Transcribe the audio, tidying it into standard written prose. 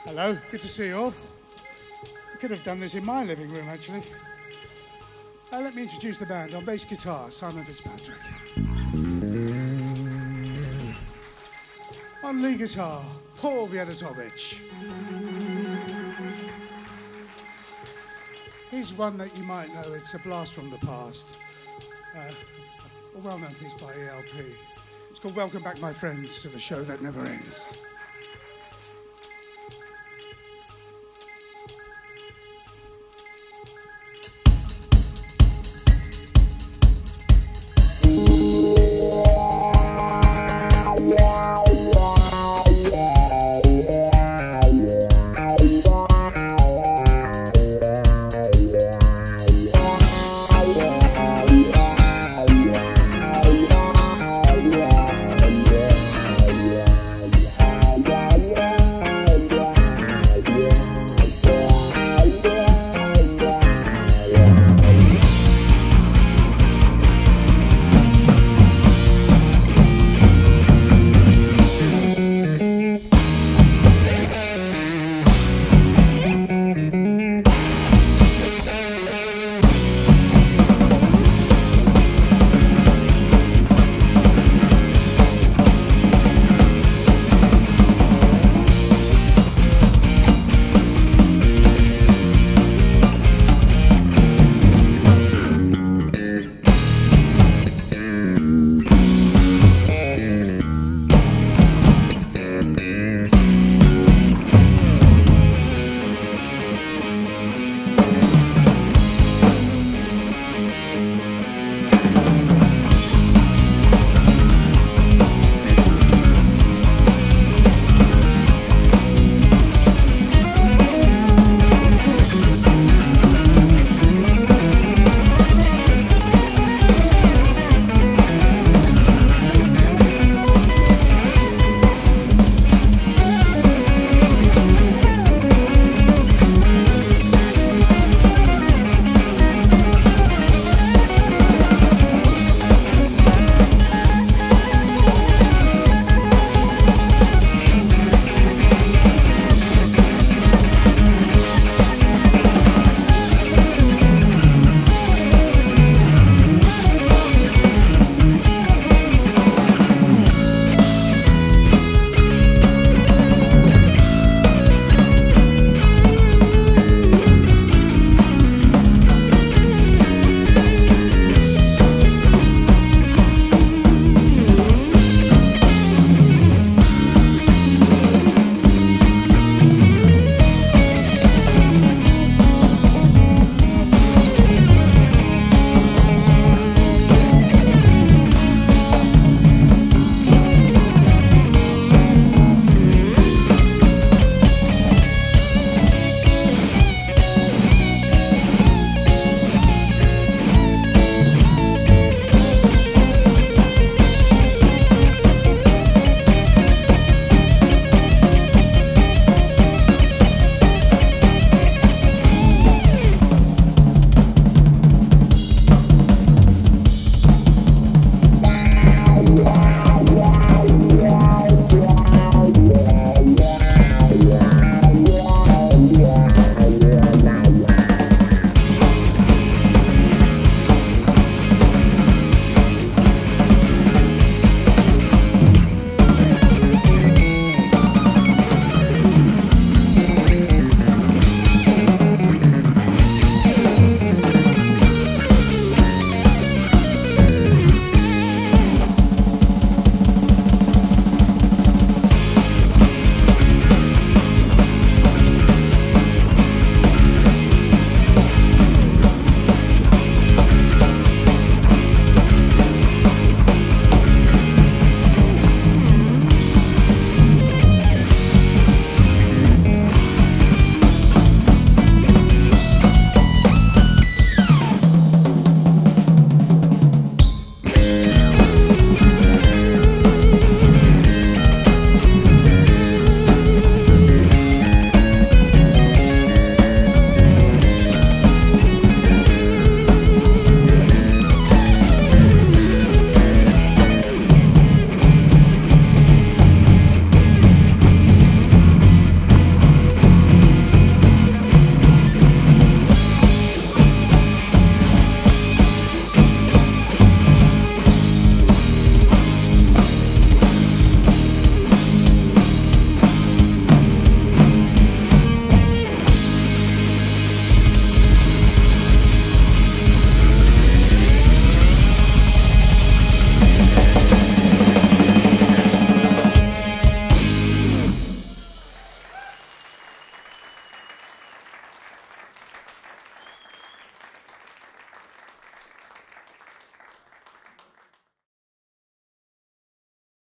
Hello, good to see you all. I could have done this in my living room, actually. Let me introduce the band. On bass guitar, Simon Fitzpatrick. On lead guitar, Paul Viadatovich. Here's one that you might know. It's a blast from the past. A well-known piece by ELP. It's called Welcome Back, My Friends, to the Show That Never Ends.